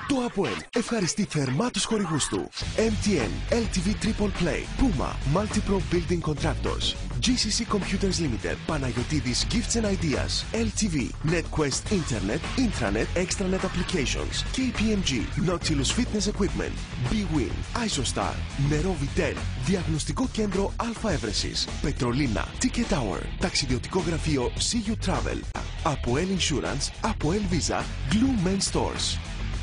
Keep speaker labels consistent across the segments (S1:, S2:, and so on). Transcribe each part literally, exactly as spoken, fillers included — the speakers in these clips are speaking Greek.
S1: Το ΑΠΟΕΛ ευχαριστεί θερμά τους χορηγούς του. εμ τι εν, ελ τι βι Triple Play, Puma, Multipro Building Contractors, τζι σι σι Computers Limited, Παναγιωτίδης Gifts and Ideas, ελ τι βι, NetQuest Internet, Intranet, Extranet Applications, κέι πι εμ τζι, Nautilus Fitness Equipment, B-Win, Isostar, Νερό Vitel, Διαγνωστικό Κέντρο Αλφα Έβρεσης, Πετρολίνα, Ticket Tower, Ταξιδιωτικό Γραφείο σι γιου Travel, ΑΠΟΕΛ Insurance, ΑΠΟΕΛ Visa, Glue Men Stores.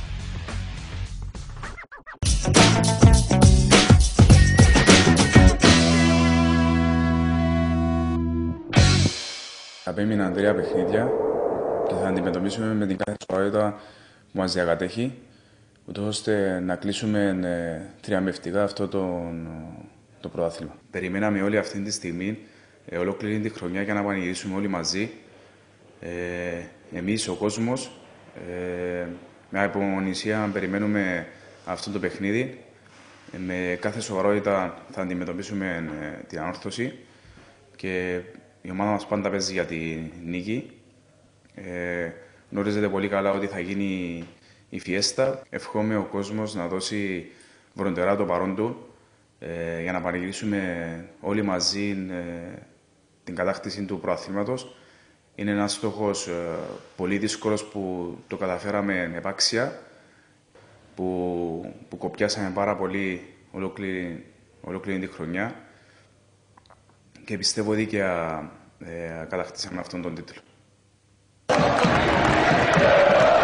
S2: Απέμειναν τρία παιχνίδια και θα αντιμετωπίσουμε με την κάθε σοβαρότητα που μας διακατέχει, ούτως ώστε να κλείσουμε ε, τριαμβευτικά αυτό το, το πρωτάθλημα. Περιμέναμε όλη αυτή τη στιγμή, ε, ολόκληρη τη χρονιά, για να πανηγυρίσουμε όλοι μαζί. Ε, εμείς, ο κόσμος, ε, με απομονησία περιμένουμε αυτό το παιχνίδι. Ε, με κάθε σοβαρότητα θα αντιμετωπίσουμε ε, την ανόρθωση και η ομάδα μας πάντα παίζει για τη νίκη. Ε, γνωρίζετε πολύ καλά ότι θα γίνει η φιέστα. Ευχόμαι ο κόσμος να δώσει βροντερά το παρόν του ε, για να πανηγυρίσουμε όλοι μαζί ε, την κατάκτηση του πρωταθλήματος. Είναι ένας στόχος ε, πολύ δύσκολος που το καταφέραμε επάξια, που, που κοπιάσαμε πάρα πολύ ολόκληρη, ολόκληρη τη χρονιά και πιστεύω δίκαια ε, κατακτήσαμε αυτόν τον τίτλο.